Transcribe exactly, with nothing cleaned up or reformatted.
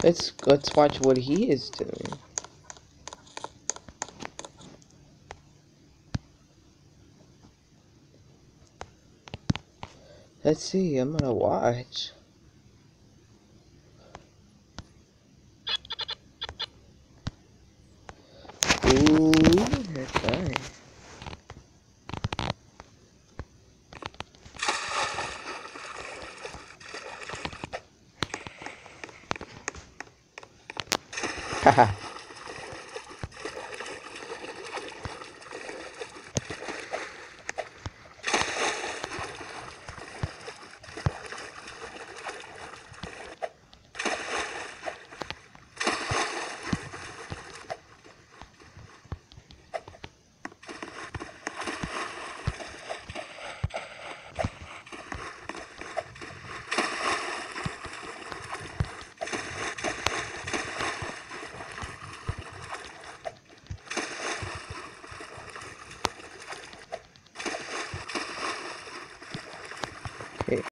Let's let's watch what he is doing. Let's see. I'm gonna watch. Ooh, that's nice. Haha.